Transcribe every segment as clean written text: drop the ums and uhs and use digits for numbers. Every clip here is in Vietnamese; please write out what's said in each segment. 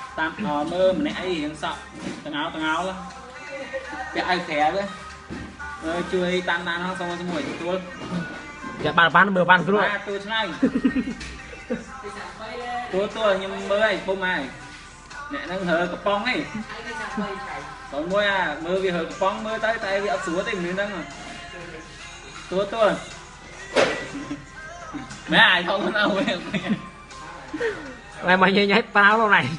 tam mơ mình ấy hiện sợ tầng áo đó cái ai khé đấy chui tan nó xong rồi mùi tôi dạ bán bờ bán rồi tôi này tôi nhưng mơ ấy không ai nè nó hờ cặp bông ấy còn mua mơ vì hờ cặp bông mơ tới tay vì ấp xuống thì mình đang tôi mấy ai không đâu mày mày nhảy tao đâu này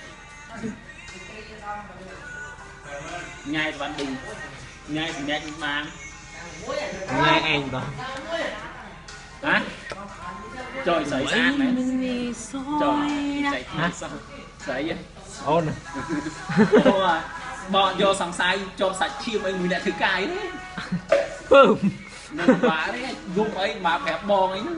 ngay bạn đình ngay thì nhạc bàn ngay anh đó hả trời sấy sang đấy trời chạy sao sấy vậy ôn bọn vô sòng sai cho sạch chim ấy người đã thứ cài đấy nên bà đấy gục ấy mà phép bò ấy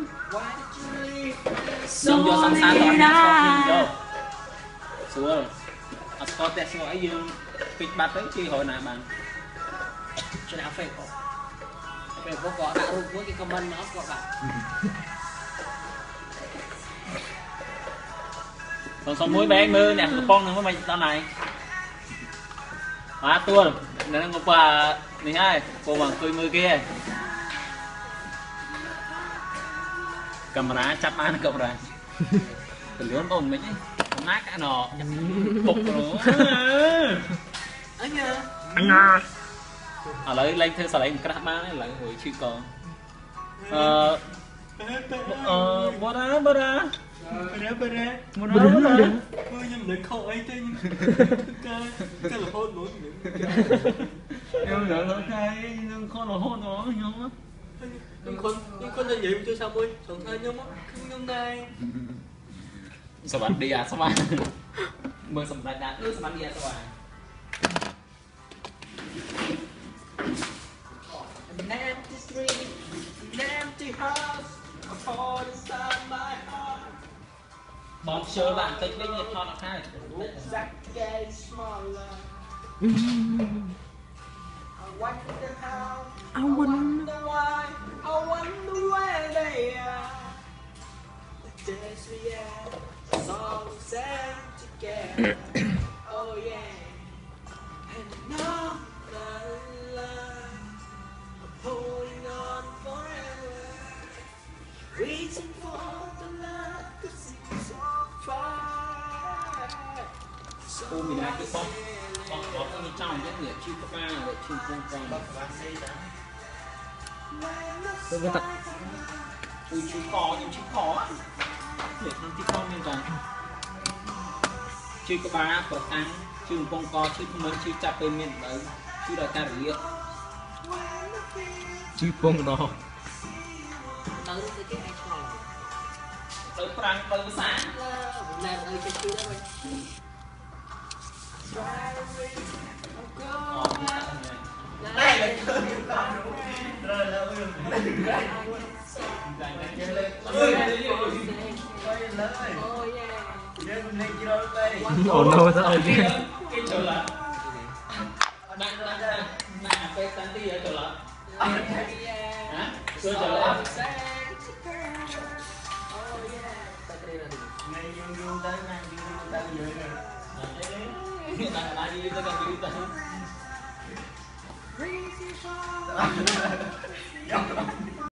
nhưng vô sòng sai toàn là vô xuống có test số ấy dương kịch bát đấy chi hồi nào bạn cho nào phải có đã luôn với cái comment nó có bạn còn muối bé mưa nè con nó mới tao này tua nó ngục này hai cô bằng cười mưa kia camera chắp ăn camera từ lớn ôm mấy không nát cả nọ cục nữa anh lấy lên theo sao lấy một cái đáp án lại hồi chưa còn bữa đó nhưng đừng khổ ấy thế cái là hôn nữa em đỡ cái nhưng con là hôn nó nhung nhưng con là vậy tôi sao ơi thường thay nhung á nhung này sao bạn đi sao bạn mưa sầm lại đá nước sao bạn đi sao bạn an empty street an empty house a hole inside my heart bọt chơi bạn tích với nhiệt thon hai getting smaller I wonder why I wonder where they are the days we had it's all the same together oh yeah and I know that love holding on forever reaching for the love that seems so far cô mình đã cái con cái trong cái nghiệp chim cấp ba để chim con tôi với thật ui chim cò nhưng chim cò để thằng chim con nên còn chim cấp ba có ăn chim con cò chim mới chim chặt bên miền đấy chim đòi ta rỉa chim phong đó tới prang tới sáng làm ơi cho chú đó đây là cơn rồi là ổn đâu sao ơi cái chỗ là nặng cái tán ti ở chỗ là hả chỗ là ngay dương tới ngay dương tới dưới này đang là đi tới gần đi tới